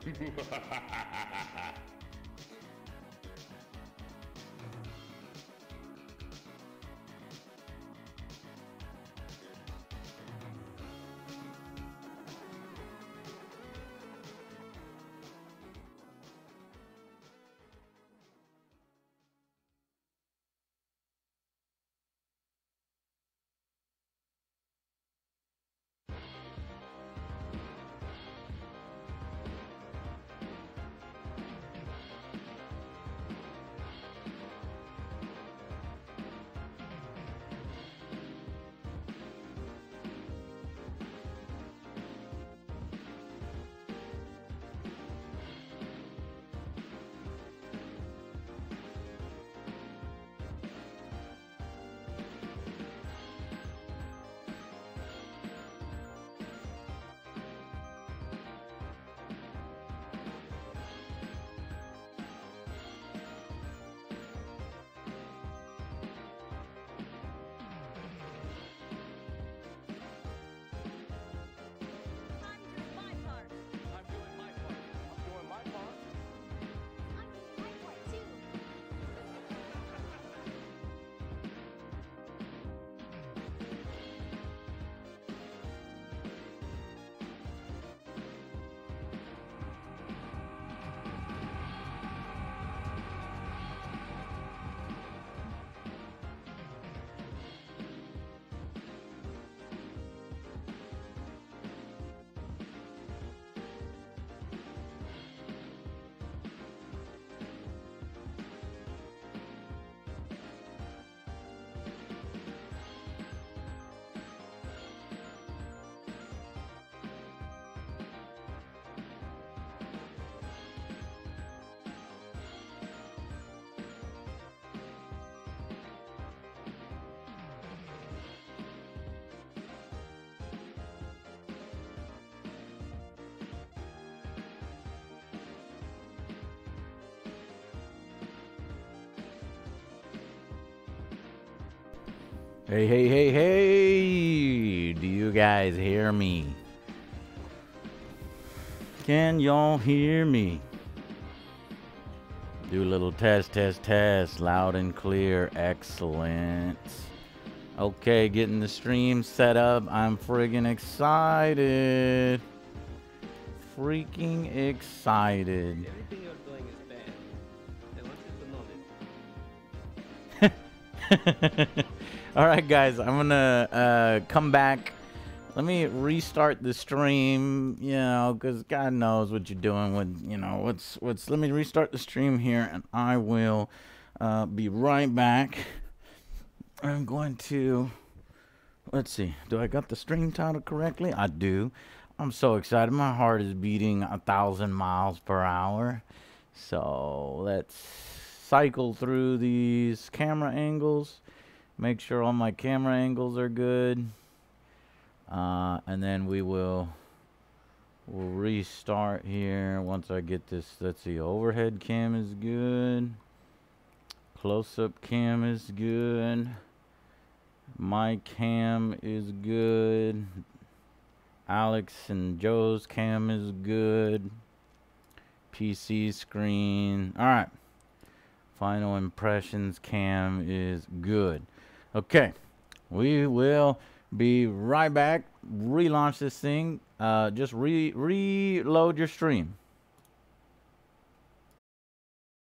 Hey, hey, hey, hey! Do you guys hear me? Can y'all hear me? Do a little test, test, test. Loud and clear. Excellent. Okay, getting the stream set up. I'm friggin' excited. Freaking excited. Everything you're doing is bad. I want you to know this. Alright guys, I'm gonna come back. Let me restart the stream, you know, because God knows what you're doing with, you know, what's let me restart the stream here and I will be right back. I'm going to, let's see, do I got the stream title correctly? I do. I'm so excited. My heart is beating 1,000 miles per hour. So let's cycle through these camera angles. Make sure all my camera angles are good. And then we'll restart here once I get this. Let's see, overhead cam is good. Close-up cam is good. My cam is good. Alex and Joe's cam is good. PC screen. Alright. Final impressions cam is good. Okay. We will be right back. Relaunch this thing. Just reload your stream.